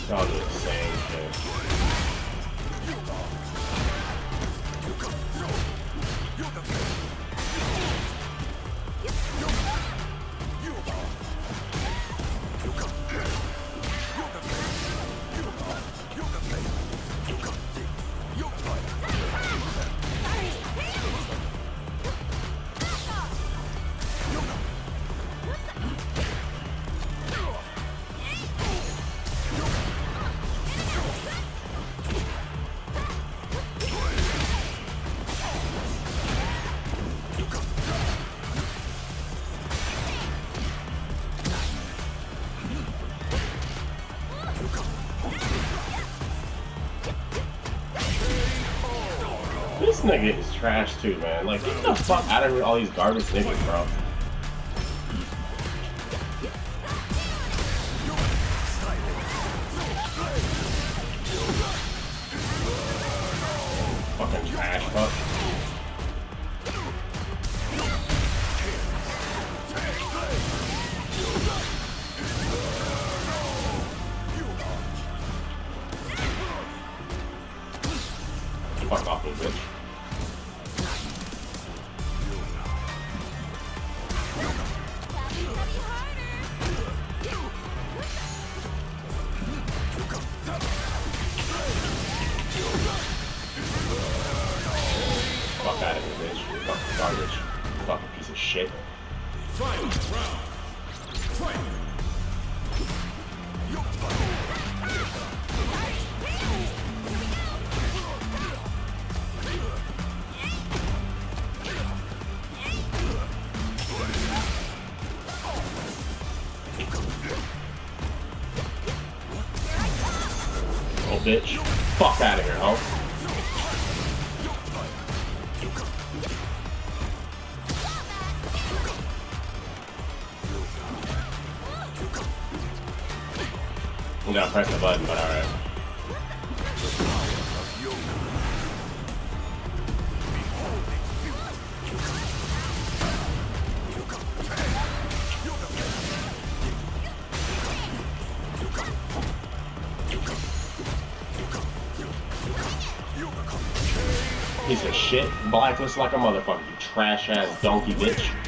Y'all do the same shit. This nigga is trash too, man. Like, get the fuck out of here with all these garbage niggas, bro. Fucking trash, fuck. Fuck off me, bitch. Fuck out of here, bitch. Fucking garbage. Fucking piece of shit. Oh, bitch. Fuck out of here, ho. I'm gonna press the button, but alright. Piece of shit, blacklist like a motherfucker, you trash ass donkey bitch.